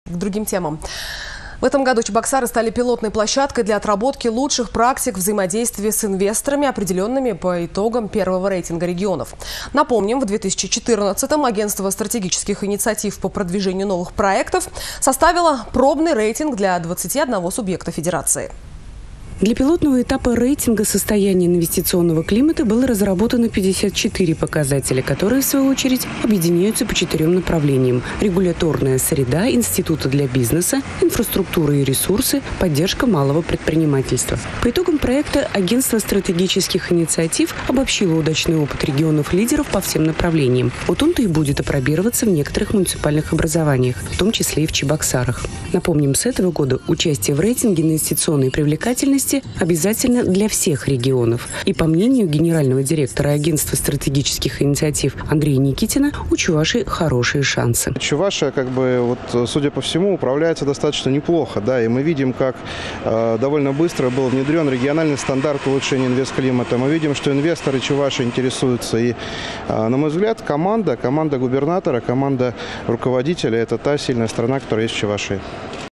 К другим темам. В этом году Чебоксары стали пилотной площадкой для отработки лучших практик взаимодействия с инвесторами, определенными по итогам первого рейтинга регионов. Напомним, в 2014-м Агентство стратегических инициатив по продвижению новых проектов составило пробный рейтинг для 21 субъекта федерации. Для пилотного этапа рейтинга состояния инвестиционного климата было разработано 54 показателя, которые, в свою очередь, объединяются по 4 направлениям: регуляторная среда, институты для бизнеса, инфраструктура и ресурсы, поддержка малого предпринимательства. По итогам проекта Агентство стратегических инициатив обобщило удачный опыт регионов-лидеров по всем направлениям. Вот он-то и будет опробироваться в некоторых муниципальных образованиях, в том числе и в Чебоксарах. Напомним, с этого года участие в рейтинге инвестиционной привлекательности обязательно для всех регионов. И по мнению генерального директора Агентства стратегических инициатив Андрея Никитина, у Чувашии хорошие шансы. Чувашия, судя по всему, управляется достаточно неплохо. Да, и мы видим, как довольно быстро был внедрен региональный стандарт улучшения инвестклимата. Мы видим, что инвесторы Чувашии интересуются. И, на мой взгляд, команда губернатора, команда руководителя – это та сильная сторона, которая есть в Чувашии.